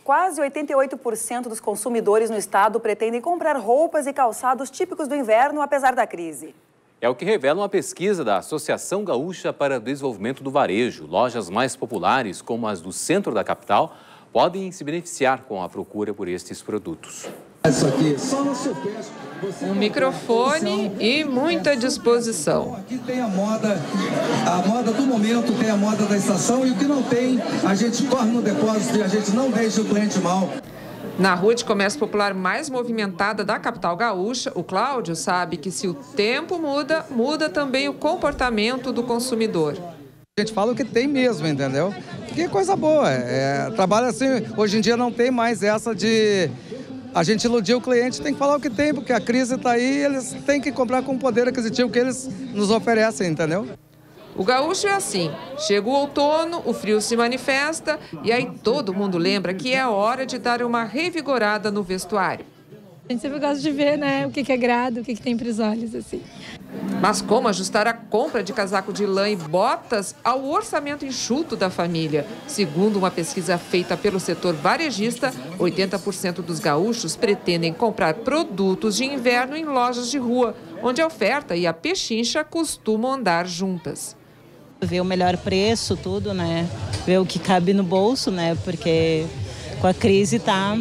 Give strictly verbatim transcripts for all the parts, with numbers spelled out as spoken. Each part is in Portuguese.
quase oitenta e oito por cento dos consumidores no estado pretendem comprar roupas e calçados típicos do inverno, apesar da crise. É o que revela uma pesquisa da Associação Gaúcha para o Desenvolvimento do Varejo. Lojas mais populares, como as do centro da capital, podem se beneficiar com a procura por estes produtos. Isso aqui, só no Superch. Um microfone e muita disposição. Aqui tem a moda, a moda do momento, tem a moda da estação, e o que não tem, a gente corre no depósito e a gente não deixa o cliente mal. Na rua de comércio popular mais movimentada da capital gaúcha, o Cláudio sabe que se o tempo muda, muda também o comportamento do consumidor. A gente fala o que tem mesmo, entendeu? Que coisa boa. É, trabalho assim, hoje em dia não tem mais essa de a gente iludir o cliente, tem que falar o que tem, porque a crise está aí, eles têm que comprar com o poder aquisitivo que eles nos oferecem, entendeu? O gaúcho é assim, chega o outono, o frio se manifesta e aí todo mundo lembra que é hora de dar uma revigorada no vestuário. A gente sempre gosta de ver, né, o que que agrada, o que que tem para os olhos, assim. Mas como ajustar a compra de casaco de lã e botas ao orçamento enxuto da família? Segundo uma pesquisa feita pelo setor varejista, oitenta por cento dos gaúchos pretendem comprar produtos de inverno em lojas de rua, onde a oferta e a pechincha costumam andar juntas. Ver o melhor preço, tudo, né? Ver o que cabe no bolso, né? Porque com a crise tá,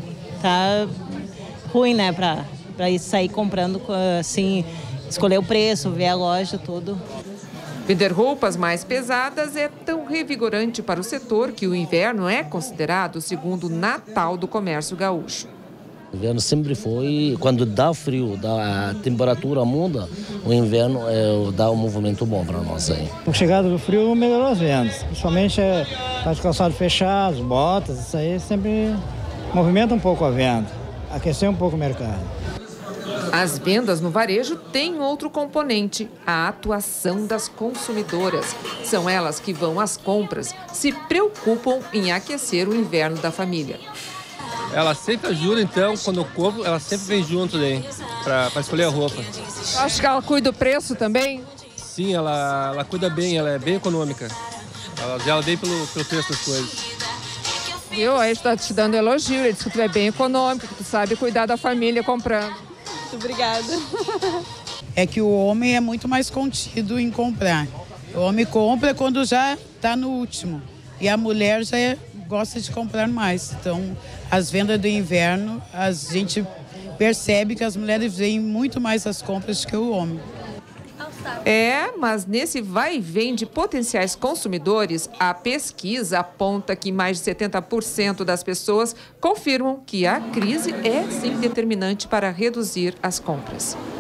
tá ruim, né? Para para ir sair comprando, assim, escolher o preço, ver a loja, tudo. Vender roupas mais pesadas é tão revigorante para o setor que o inverno é considerado o segundo Natal do comércio gaúcho. O inverno sempre foi, quando dá frio, dá, a temperatura muda, o inverno é, dá um movimento bom para nós aí. Com a chegada do frio melhorou as vendas, principalmente é, os calçados fechados, botas, isso aí sempre movimenta um pouco a venda, aquecer um pouco o mercado. As vendas no varejo têm outro componente, a atuação das consumidoras. São elas que vão às compras, se preocupam em aquecer o inverno da família. Ela sempre ajuda, então, quando eu compro, ela sempre vem junto daí, para escolher a roupa. Acho que ela cuida do preço também? Sim, ela, ela cuida bem, ela é bem econômica. Ela zela bem pelo, pelo preço das coisas. Viu? Aí está te dando elogio, ele disse que tu é bem econômico, que tu sabe cuidar da família comprando. Muito obrigada. É que o homem é muito mais contido em comprar. O homem compra quando já está no último. E a mulher já é, gosta de comprar mais. Então, as vendas do inverno, a gente percebe que as mulheres veem muito mais as compras que o homem. É, mas nesse vai e vem de potenciais consumidores, a pesquisa aponta que mais de setenta por cento das pessoas confirmam que a crise é sim determinante para reduzir as compras.